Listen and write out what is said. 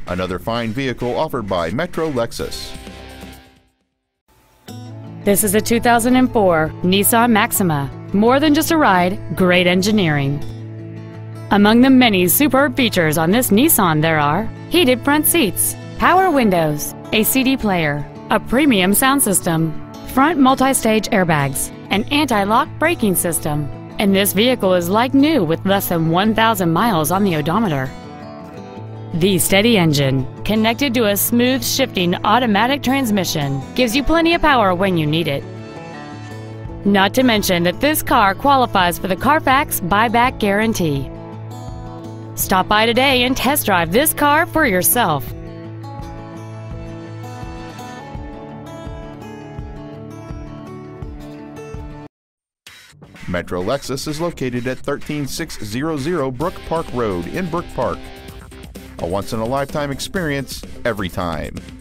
Another fine vehicle offered by Metro Lexus. This is a 2004 Nissan Maxima. More than just a ride, great engineering. Among the many superb features on this Nissan there are heated front seats, power windows, a CD player, a premium sound system, front multi-stage airbags, an anti-lock braking system, and this vehicle is like new with less than 1,000 miles on the odometer. The steady engine, connected to a smooth shifting automatic transmission, gives you plenty of power when you need it. Not to mention that this car qualifies for the Carfax buyback guarantee. Stop by today and test drive this car for yourself. Metro Lexus is located at 13600 Brook Park Road in Brook Park. A once-in-a-lifetime experience every time.